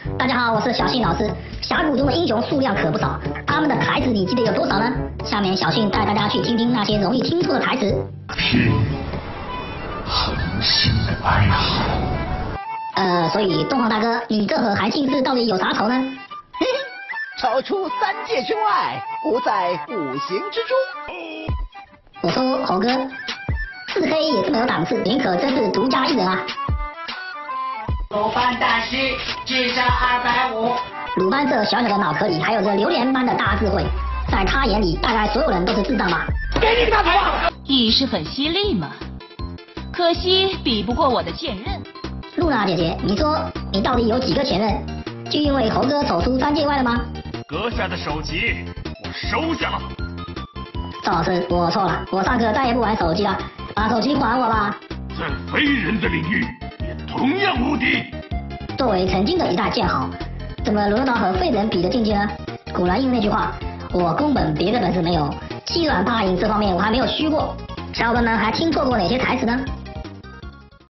大家好，我是小信老师。峡谷中的英雄数量可不少，他们的台词你记得有多少呢？下面小信带大家去听听那些容易听错的台词。 听，恒星的哀嚎。 所以东皇大哥，你这和韩信氏到底有啥仇呢？ 嘿嘿，超出三界之外，不在五行之中。 我说猴哥，自黑也这么有档次，您可真是独家一人啊！ 鲁班大师智商250。 鲁班这小小的脑壳里还有着榴莲般的大智慧，在他眼里，大概所有人都是智障吧。 给你个大头啊！ 你是很犀利嘛，可惜比不过我的现任。 露娜姐姐，你说你到底有几个前任？就因为猴哥走出三界外了吗？ 阁下的首级我收下了。 赵老师，我错了，我上课再也不玩手机了，把手机还我吧。 在非人的领域也同样无敌。 作为曾经的一代剑豪，怎么沦落到和废人比的境界呢？果然应那句话，我宫本别的本事没有，欺软怕硬这方面我还没有虚过。小伙伴们还听错过哪些台词呢？